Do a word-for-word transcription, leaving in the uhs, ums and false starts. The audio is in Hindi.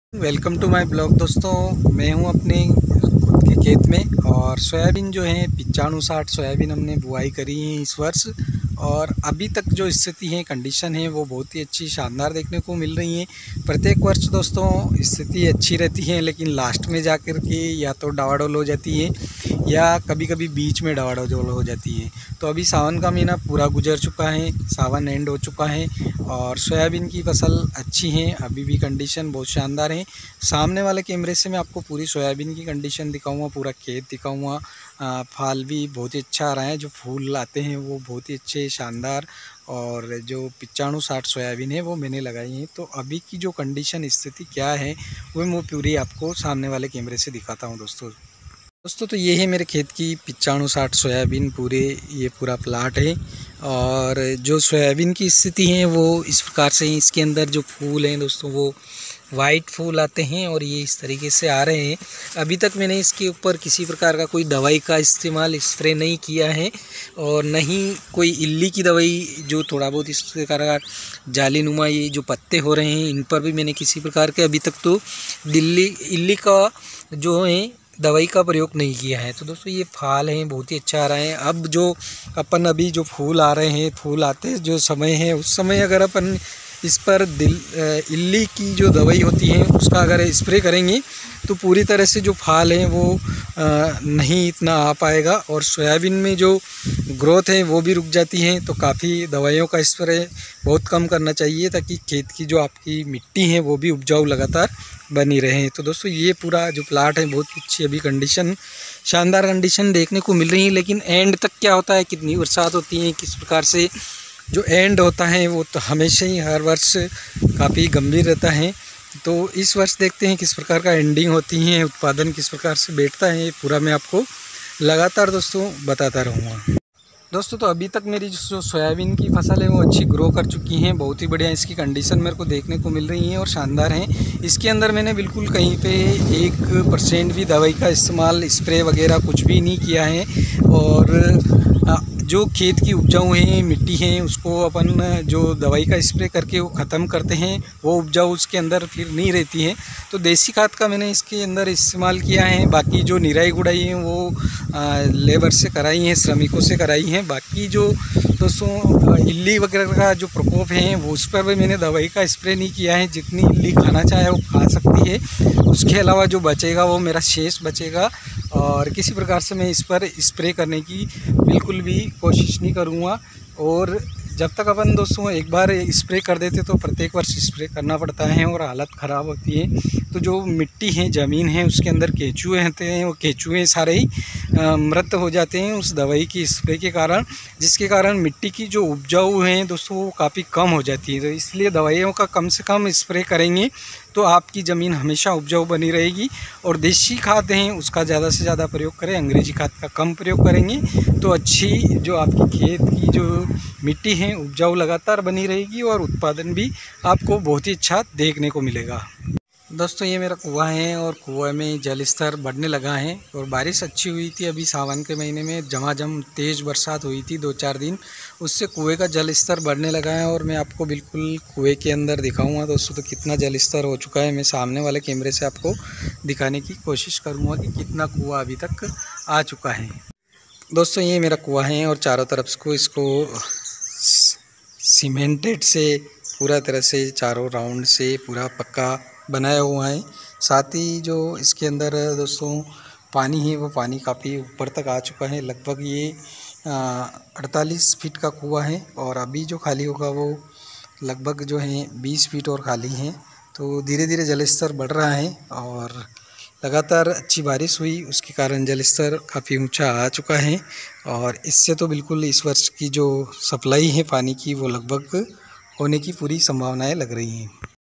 Welcome to my blog. दोस्तों, मैं हूं अपने खुद के खेत में और सोयाबीन जो है पिचानवे साठ सोयाबीन हमने बुआई करी है इस वर्ष। और अभी तक जो स्थिति है, कंडीशन है, वो बहुत ही अच्छी शानदार देखने को मिल रही है। प्रत्येक वर्ष दोस्तों स्थिति अच्छी रहती है, लेकिन लास्ट में जाकर के या तो डावाडोल हो जाती है या कभी कभी बीच में डावाडोल हो जाती है। तो अभी सावन का महीना पूरा गुजर चुका है, सावन एंड हो चुका है और सोयाबीन की फसल अच्छी है, अभी भी कंडीशन बहुत शानदार है। सामने वाले कैमरे से मैं आपको पूरी सोयाबीन की कंडीशन दिखाऊंगा, पूरा खेत दिखाऊंगा। फल भी बहुत ही अच्छा आ रहा है, जो फूल आते हैं वो बहुत ही अच्छे शानदार। और जो पिचानवे साठ सोयाबीन है वो मैंने लगाई है। तो अभी की जो कंडीशन स्थिति क्या है वो मैं पूरी आपको सामने वाले कैमरे से दिखाता हूँ दोस्तों। दोस्तों तो ये है मेरे खेत की पिचानवे साठ सोयाबीन, पूरे ये पूरा प्लाट है। और जो सोयाबीन की स्थिति है वो इस प्रकार से है। इसके अंदर जो फूल हैं दोस्तों वो वाइट फूल आते हैं और ये इस तरीके से आ रहे हैं। अभी तक मैंने इसके ऊपर किसी प्रकार का कोई दवाई का इस्तेमाल स्प्रे नहीं किया है और न ही कोई इल्ली की दवाई, जो थोड़ा बहुत इस प्रकार का जालीनुमा ये जो पत्ते हो रहे हैं इन पर भी मैंने किसी प्रकार के अभी तक तो दिल्ली इल्ली का जो है दवाई का प्रयोग नहीं किया है। तो दोस्तों ये फल हैं बहुत ही अच्छा आ रहा है। अब जो अपन अभी जो फूल आ रहे हैं, फूल आते जो समय है उस समय अगर अपन इस पर दिल इल्ली की जो दवाई होती है उसका अगर स्प्रे करेंगे तो पूरी तरह से जो फल है वो नहीं इतना आ पाएगा और सोयाबीन में जो ग्रोथ है वो भी रुक जाती है। तो काफ़ी दवाइयों का स्प्रे बहुत कम करना चाहिए ताकि खेत की जो आपकी मिट्टी है वो भी उपजाऊ लगातार बनी रहे। तो दोस्तों ये पूरा जो प्लाट है बहुत अच्छी अभी कंडीशन, शानदार कंडीशन देखने को मिल रही है। लेकिन एंड तक क्या होता है, कितनी बरसात होती है, किस प्रकार से जो एंड होता है वो तो हमेशा ही हर वर्ष काफ़ी गंभीर रहता है। तो इस वर्ष देखते हैं किस प्रकार का एंडिंग होती है, उत्पादन किस प्रकार से बैठता है, पूरा मैं आपको लगातार दोस्तों बताता रहूँगा। दोस्तों तो अभी तक मेरी जो सोयाबीन की फसल है वो अच्छी ग्रो कर चुकी हैं, बहुत ही बढ़िया इसकी कंडीशन मेरे को देखने को मिल रही है और शानदार हैं। इसके अंदर मैंने बिल्कुल कहीं पे एक परसेंट भी दवाई का इस्तेमाल, स्प्रे वगैरह कुछ भी नहीं किया है। और जो खेत की उपजाऊ है मिट्टी है उसको अपन जो दवाई का स्प्रे करके वो ख़त्म करते हैं, वो उपजाऊ उसके अंदर फिर नहीं रहती है। तो देसी खाद का मैंने इसके अंदर इस्तेमाल किया है। बाकी जो निराई गुड़ाई है वो आ, लेबर से कराई है, श्रमिकों से कराई है। बाकी जो दोस्तों इल्ली वगैरह का जो प्रकोप है वो उस पर भी मैंने दवाई का स्प्रे नहीं किया है। जितनी इल्ली खाना चाहे वो खा सकती है, उसके अलावा जो बचेगा वो मेरा शेष बचेगा और किसी प्रकार से मैं इस पर स्प्रे करने की बिल्कुल भी कोशिश नहीं करूँगा। और जब तक अपन दोस्तों एक बार स्प्रे कर देते तो प्रत्येक वर्ष स्प्रे करना पड़ता है और हालत ख़राब होती है। तो जो मिट्टी है, ज़मीन है, उसके अंदर केंचुए रहते हैं, वो केंचुए सारे ही मृत हो जाते हैं उस दवाई की स्प्रे के कारण, जिसके कारण मिट्टी की जो उपजाऊ है दोस्तों वो काफ़ी कम हो जाती है। तो इसलिए दवाइयों का कम से कम स्प्रे करेंगे तो आपकी ज़मीन हमेशा उपजाऊ बनी रहेगी। और देसी खाद हैं उसका ज़्यादा से ज़्यादा प्रयोग करें, अंग्रेजी खाद का कम प्रयोग करेंगे तो अच्छी जो आपकी खेत की जो मिट्टी है उपजाऊ लगातार बनी रहेगी और उत्पादन भी आपको बहुत ही अच्छा देखने को मिलेगा। दोस्तों ये मेरा कुआं है और कुआं में जल स्तर बढ़ने लगा है और बारिश अच्छी हुई थी। अभी सावन के महीने में झमाझम तेज़ बरसात हुई थी दो चार दिन, उससे कुएं का जल स्तर बढ़ने लगा है। और मैं आपको बिल्कुल कुएं के अंदर दिखाऊंगा दोस्तों तो कितना जल स्तर हो चुका है। मैं सामने वाले कैमरे से आपको दिखाने की कोशिश करूँगा कि कितना कुआँ अभी तक आ चुका है। दोस्तों ये मेरा कुआं है और चारों तरफ को इसको सीमेंटेड से पूरा तरह से चारों राउंड से पूरा पक्का बनाया हुआ है। साथ ही जो इसके अंदर दोस्तों पानी है वो पानी काफ़ी ऊपर तक आ चुका है। लगभग ये अड़तालीस फीट का कुआं है और अभी जो खाली होगा वो लगभग जो है बीस फीट और खाली है। तो धीरे धीरे जल स्तर बढ़ रहा है और लगातार अच्छी बारिश हुई उसके कारण जल स्तर काफ़ी ऊंचा आ चुका है। और इससे तो बिल्कुल इस वर्ष की जो सप्लाई है पानी की वो लगभग होने की पूरी संभावनाएं लग रही हैं।